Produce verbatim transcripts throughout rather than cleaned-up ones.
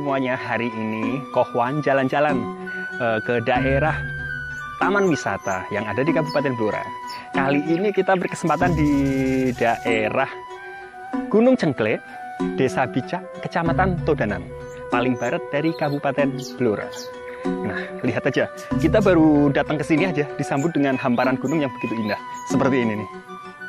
semuanya, hari ini Kohwan jalan-jalan uh, ke daerah Taman Wisata yang ada di Kabupaten Blora. Kali ini kita berkesempatan di daerah Gunung Cengklek, Desa Bicak, Kecamatan Todanan, paling barat dari Kabupaten Blora. Nah, lihat aja, kita baru datang ke sini aja disambut dengan hamparan gunung yang begitu indah. Seperti ini nih.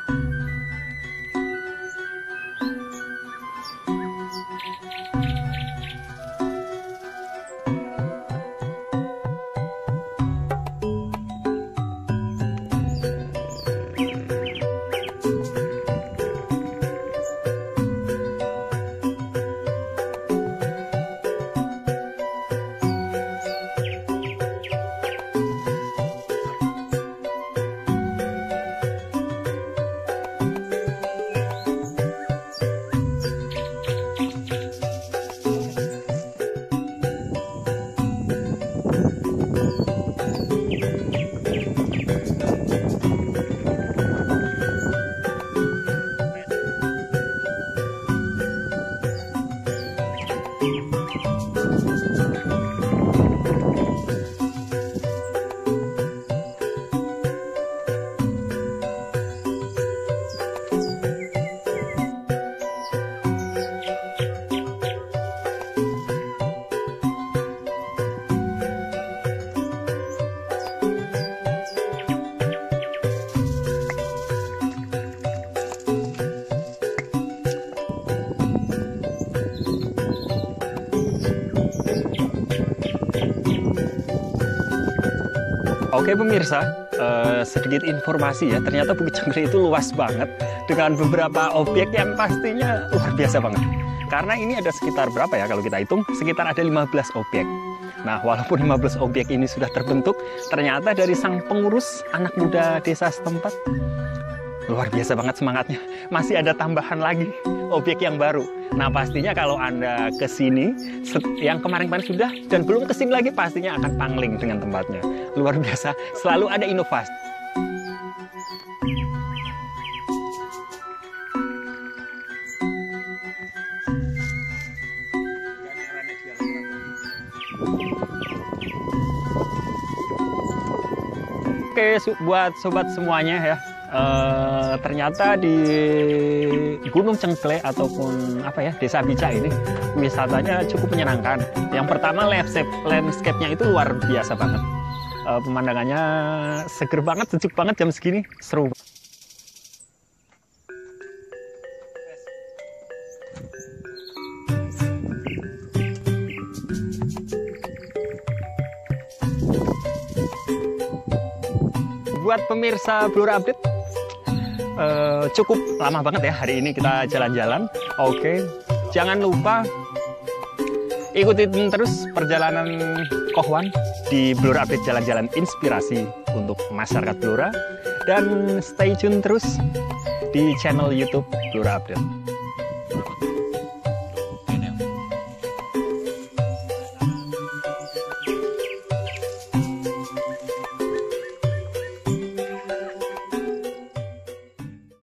Oke pemirsa, uh, sedikit informasi ya, ternyata Bukit Cengklek itu luas banget dengan beberapa objek yang pastinya luar biasa banget. Karena ini ada sekitar berapa ya kalau kita hitung, sekitar ada lima belas objek. Nah, walaupun lima belas objek ini sudah terbentuk, ternyata dari sang pengurus anak muda desa setempat, luar biasa banget semangatnya. Masih ada tambahan lagi objek yang baru. Nah, pastinya kalau Anda ke sini yang kemarin-kemarin sudah dan belum ke sini lagi, pastinya akan pangling dengan tempatnya. Luar biasa, selalu ada inovasi. Oke, buat sobat semuanya ya. Uh, ternyata di Gunung Cengklek ataupun apa ya Desa Bicak ini wisatanya cukup menyenangkan. Yang pertama landscape-nya itu luar biasa banget. Uh, pemandangannya seger banget, sejuk banget jam segini, seru. Buat pemirsa Blora Update, Uh, cukup lama banget ya hari ini kita jalan-jalan. Oke, jangan lupa ikutin terus perjalanan Kohwan di Blora Update, jalan-jalan inspirasi untuk masyarakat Blora, dan stay tune terus di channel YouTube Blora Update.